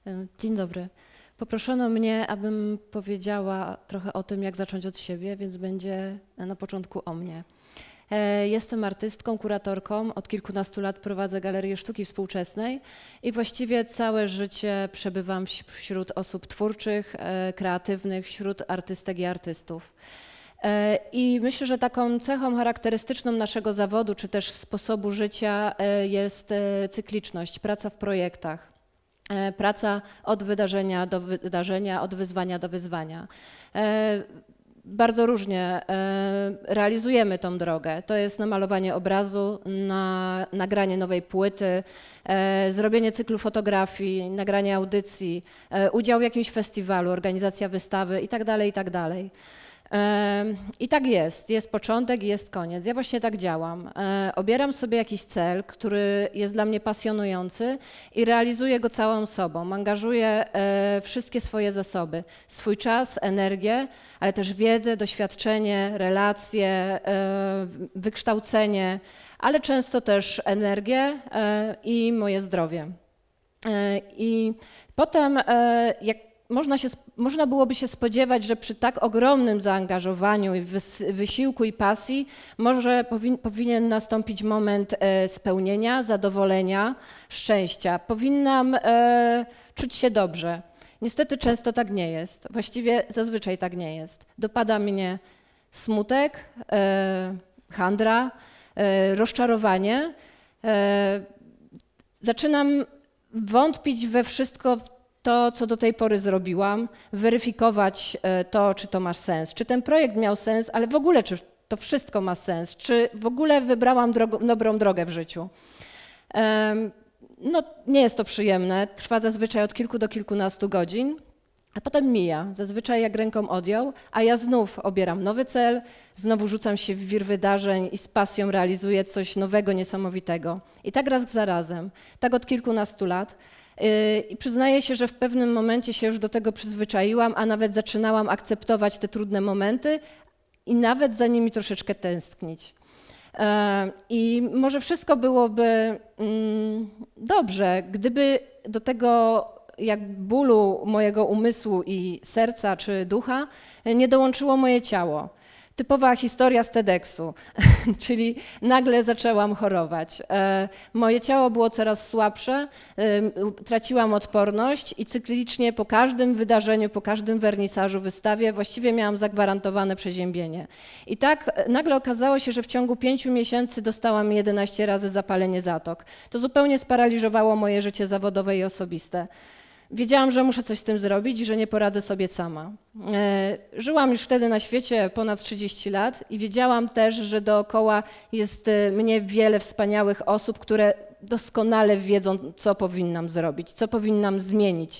Dzień dobry. Poproszono mnie, abym powiedziała trochę o tym, jak zacząć od siebie, więc będzie na początku o mnie. Jestem artystką, kuratorką. Od kilkunastu lat prowadzę Galerię Sztuki Współczesnej i właściwie całe życie przebywam wśród osób twórczych, kreatywnych, wśród artystek i artystów. I myślę, że taką cechą charakterystyczną naszego zawodu, czy też sposobu życia jest cykliczność, praca w projektach. Praca od wydarzenia do wydarzenia, od wyzwania do wyzwania. Bardzo różnie realizujemy tą drogę. To jest namalowanie obrazu, nagranie nowej płyty, zrobienie cyklu fotografii, nagranie audycji, udział w jakimś festiwalu, organizacja wystawy itd., itd. I tak jest początek i jest koniec. Ja właśnie tak działam. Obieram sobie jakiś cel, który jest dla mnie pasjonujący i realizuję go całą sobą. Angażuję wszystkie swoje zasoby, swój czas, energię, ale też wiedzę, doświadczenie, relacje, wykształcenie, ale często też energię i moje zdrowie. I potem, jak można byłoby się spodziewać, że przy tak ogromnym zaangażowaniu i wysiłku i pasji może powinien nastąpić moment spełnienia, zadowolenia, szczęścia. Powinnam czuć się dobrze. Niestety często tak nie jest. Właściwie zazwyczaj tak nie jest. Dopada mnie smutek, handra, rozczarowanie. Zaczynam wątpić we wszystko to, co do tej pory zrobiłam, weryfikować to, czy to ma sens, czy ten projekt miał sens, ale w ogóle, czy to wszystko ma sens, czy w ogóle wybrałam dobrą drogę w życiu. No, nie jest to przyjemne, trwa zazwyczaj od kilku do kilkunastu godzin, a potem mija, zazwyczaj jak ręką odjął, a ja znów obieram nowy cel, znowu rzucam się w wir wydarzeń i z pasją realizuję coś nowego, niesamowitego. I tak raz za razem, tak od kilkunastu lat. I przyznaję się, że w pewnym momencie się już do tego przyzwyczaiłam, a nawet zaczynałam akceptować te trudne momenty i nawet za nimi troszeczkę tęsknić. I może wszystko byłoby dobrze, gdyby do tego jak bólu mojego umysłu i serca czy ducha nie dołączyło moje ciało. Typowa historia z TEDxu, czyli nagle zaczęłam chorować. Moje ciało było coraz słabsze, traciłam odporność i cyklicznie po każdym wydarzeniu, po każdym wernisażu, wystawie właściwie miałam zagwarantowane przeziębienie. I tak nagle okazało się, że w ciągu 5 miesięcy dostałam 11 razy zapalenie zatok. To zupełnie sparaliżowało moje życie zawodowe i osobiste. Wiedziałam, że muszę coś z tym zrobić i że nie poradzę sobie sama. Żyłam już wtedy na świecie ponad 30 lat i wiedziałam też, że dookoła jest mnie wiele wspaniałych osób, które doskonale wiedzą, co powinnam zrobić, co powinnam zmienić.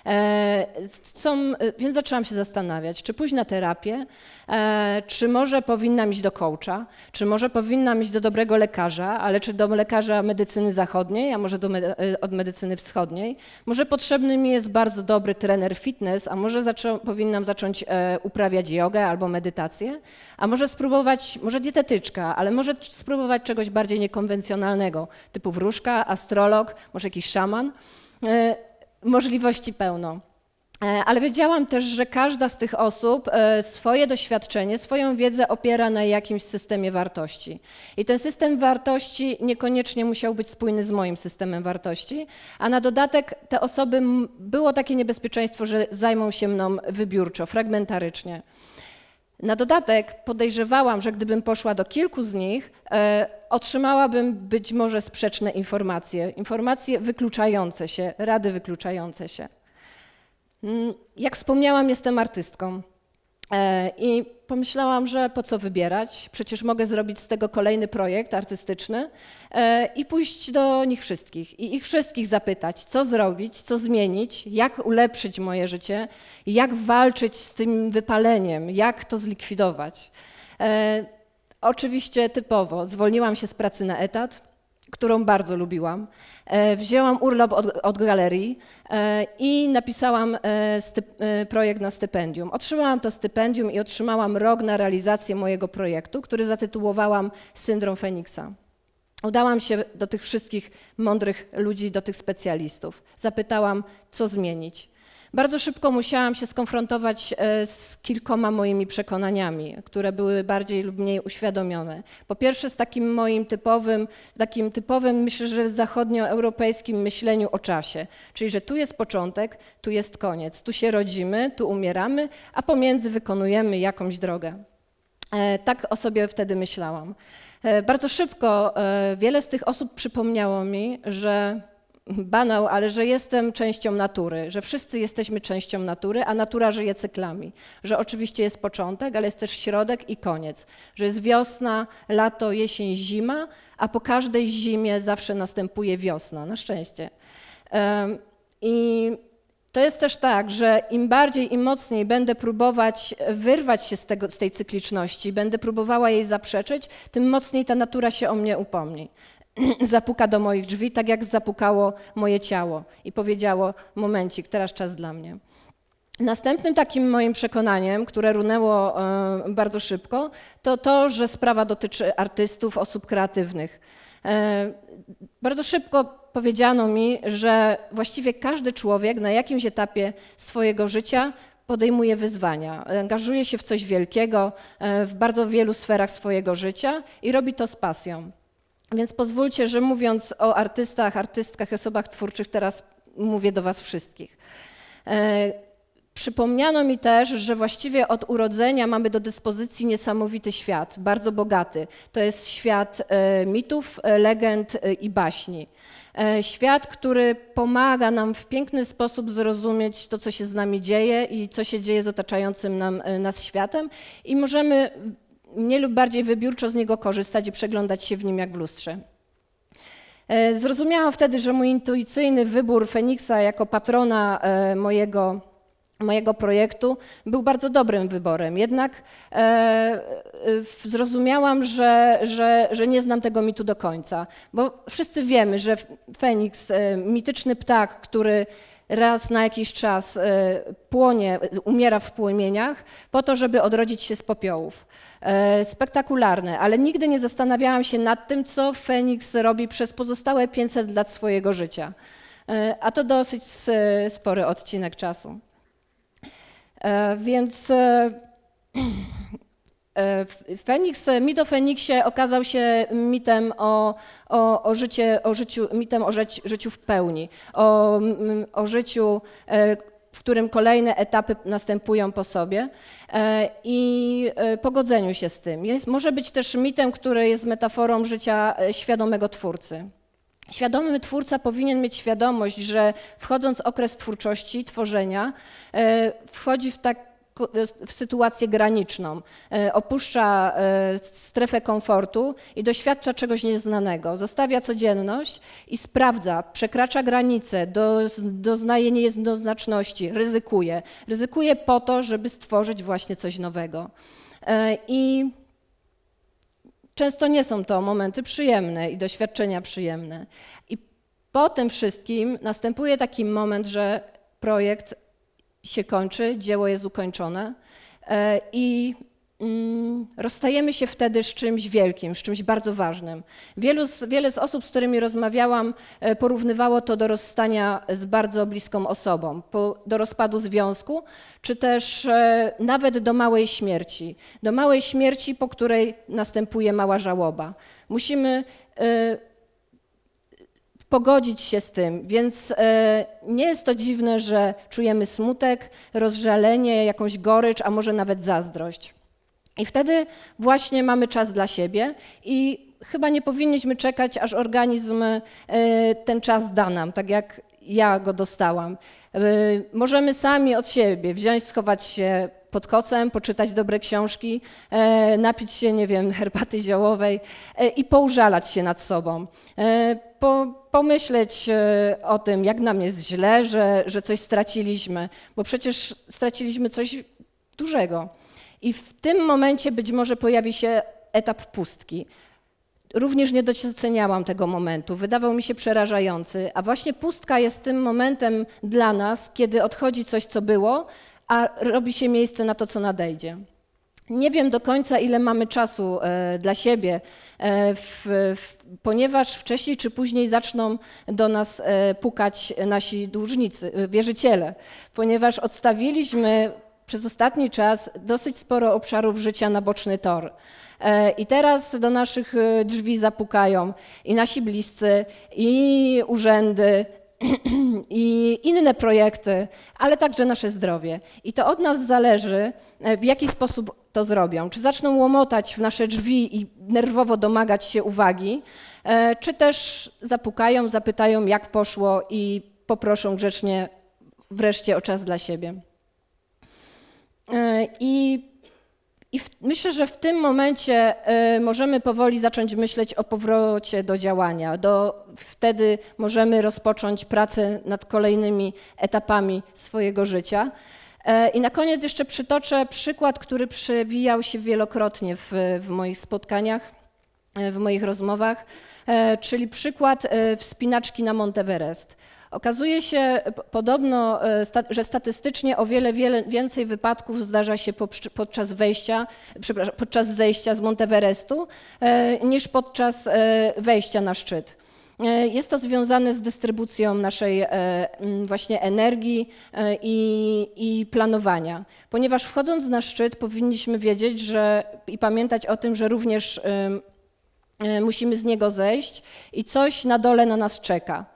Więc zaczęłam się zastanawiać, czy pójść na terapię, czy może powinnam iść do coacha, czy może powinnam iść do dobrego lekarza, ale czy do lekarza medycyny zachodniej, a może od medycyny wschodniej. Może potrzebny mi jest bardzo dobry trener fitness, a może powinnam zacząć uprawiać jogę albo medytację, a może spróbować, może dietetyczka, ale może spróbować czegoś bardziej niekonwencjonalnego, typu wróżka, astrolog, może jakiś szaman. Możliwości pełno. Ale wiedziałam też, że każda z tych osób swoje doświadczenie, swoją wiedzę opiera na jakimś systemie wartości. I ten system wartości niekoniecznie musiał być spójny z moim systemem wartości, a na dodatek te osoby, było takie niebezpieczeństwo, że zajmą się mną wybiórczo, fragmentarycznie. Na dodatek podejrzewałam, że gdybym poszła do kilku z nich, otrzymałabym być może sprzeczne informacje wykluczające się, rady wykluczające się. Jak wspomniałam, jestem artystką i pomyślałam, że po co wybierać, przecież mogę zrobić z tego kolejny projekt artystyczny i pójść do nich wszystkich i ich wszystkich zapytać, co zrobić, co zmienić, jak ulepszyć moje życie, jak walczyć z tym wypaleniem, jak to zlikwidować. Oczywiście typowo zwolniłam się z pracy na etat, którą bardzo lubiłam. Wzięłam urlop od galerii i napisałam projekt na stypendium. Otrzymałam to stypendium i otrzymałam rok na realizację mojego projektu, który zatytułowałam Syndrom Feniksa. Udałam się do tych wszystkich mądrych ludzi, do tych specjalistów. Zapytałam, co zmienić. Bardzo szybko musiałam się skonfrontować z kilkoma moimi przekonaniami, które były bardziej lub mniej uświadomione. Po pierwsze z takim moim typowym, myślę, że zachodnioeuropejskim myśleniu o czasie. Czyli, że tu jest początek, tu jest koniec. Tu się rodzimy, tu umieramy, a pomiędzy wykonujemy jakąś drogę. Tak o sobie wtedy myślałam. Bardzo szybko wiele z tych osób przypomniało mi, że banał, ale że jestem częścią natury, że wszyscy jesteśmy częścią natury, a natura żyje cyklami, że oczywiście jest początek, ale jest też środek i koniec, że jest wiosna, lato, jesień, zima, a po każdej zimie zawsze następuje wiosna, na szczęście. I to jest też tak, że im bardziej i mocniej będę próbować wyrwać się z tej cykliczności, będę próbowała jej zaprzeczyć, tym mocniej ta natura się o mnie upomni. Zapuka do moich drzwi, tak jak zapukało moje ciało i powiedziało: momencik, teraz czas dla mnie. Następnym takim moim przekonaniem, które runęło bardzo szybko, to to, że sprawa dotyczy artystów, osób kreatywnych. Bardzo szybko powiedziano mi, że właściwie każdy człowiek na jakimś etapie swojego życia podejmuje wyzwania, angażuje się w coś wielkiego w bardzo wielu sferach swojego życia i robi to z pasją. Więc pozwólcie, że mówiąc o artystach, artystkach, osobach twórczych, teraz mówię do was wszystkich. Przypomniano mi też, że właściwie od urodzenia mamy do dyspozycji niesamowity świat, bardzo bogaty. To jest świat mitów, legend i baśni. Świat, który pomaga nam w piękny sposób zrozumieć to, co się z nami dzieje i co się dzieje z otaczającym nas światem i możemy mniej lub bardziej wybiórczo z niego korzystać i przeglądać się w nim jak w lustrze. Zrozumiałam wtedy, że mój intuicyjny wybór Feniksa jako patrona mojego projektu był bardzo dobrym wyborem. Jednak zrozumiałam, że nie znam tego mitu do końca, bo wszyscy wiemy, że Feniks, mityczny ptak, który raz na jakiś czas płonie, umiera w płomieniach po to, żeby odrodzić się z popiołów. Spektakularne, ale nigdy nie zastanawiałam się nad tym, co Feniks robi przez pozostałe 500 lat swojego życia. A to dosyć spory odcinek czasu. Więc mit o Feniksie okazał się mitem o życiu w pełni, o życiu, w którym kolejne etapy następują po sobie i pogodzeniu się z tym. Może być też mitem, który jest metaforą życia świadomego twórcy. Świadomy twórca powinien mieć świadomość, że wchodząc w okres twórczości, tworzenia, wchodzi w sytuację graniczną, opuszcza strefę komfortu i doświadcza czegoś nieznanego. Zostawia codzienność i sprawdza, przekracza granice, doznaje niejednoznaczności, ryzykuje. Ryzykuje po to, żeby stworzyć właśnie coś nowego. I często nie są to momenty przyjemne i doświadczenia przyjemne. I po tym wszystkim następuje taki moment, że projekt się kończy, dzieło jest ukończone i rozstajemy się wtedy z czymś wielkim, z czymś bardzo ważnym. Wiele z osób, z którymi rozmawiałam, porównywało to do rozstania z bardzo bliską osobą, do rozpadu związku, czy też nawet do małej śmierci. Do małej śmierci, po której następuje mała żałoba. Musimy pogodzić się z tym, więc nie jest to dziwne, że czujemy smutek, rozżalenie, jakąś gorycz, a może nawet zazdrość. I wtedy właśnie mamy czas dla siebie i chyba nie powinniśmy czekać, aż organizm ten czas da nam, tak jak ja go dostałam. Możemy sami od siebie wziąć, schować się pod kocem, poczytać dobre książki, napić się, nie wiem, herbaty ziołowej i poużalać się nad sobą. Pomyśleć o tym, jak nam jest źle, że coś straciliśmy, bo przecież straciliśmy coś dużego. I w tym momencie być może pojawi się etap pustki. Również nie doceniałam tego momentu, wydawał mi się przerażający, a właśnie pustka jest tym momentem dla nas, kiedy odchodzi coś, co było, a robi się miejsce na to, co nadejdzie. Nie wiem do końca, ile mamy czasu dla siebie, ponieważ wcześniej czy później zaczną do nas pukać nasi dłużnicy, wierzyciele, ponieważ odstawiliśmy przez ostatni czas dosyć sporo obszarów życia na boczny tor. I teraz do naszych drzwi zapukają i nasi bliscy, i urzędy, i inne projekty, ale także nasze zdrowie. I to od nas zależy, w jaki sposób to zrobią. Czy zaczną łomotać w nasze drzwi i nerwowo domagać się uwagi, czy też zapukają, zapytają, jak poszło i poproszą grzecznie wreszcie o czas dla siebie. Myślę, że w tym momencie możemy powoli zacząć myśleć o powrocie do działania. Wtedy możemy rozpocząć pracę nad kolejnymi etapami swojego życia. I na koniec jeszcze przytoczę przykład, który przewijał się wielokrotnie w moich spotkaniach, w moich rozmowach, czyli przykład wspinaczki na Mount Everest. Okazuje się podobno, że statystycznie o wiele więcej wypadków zdarza się podczas zejścia z Mount Everestu niż podczas wejścia na szczyt. Jest to związane z dystrybucją naszej właśnie energii i planowania, ponieważ wchodząc na szczyt powinniśmy wiedzieć i pamiętać o tym, że również musimy z niego zejść i coś na dole na nas czeka.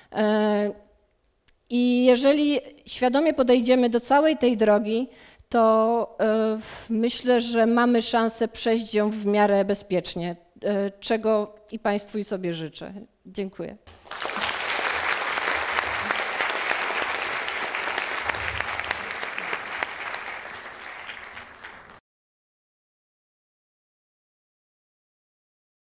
I jeżeli świadomie podejdziemy do całej tej drogi, to myślę, że mamy szansę przejść ją w miarę bezpiecznie, czego i Państwu i sobie życzę. Dziękuję.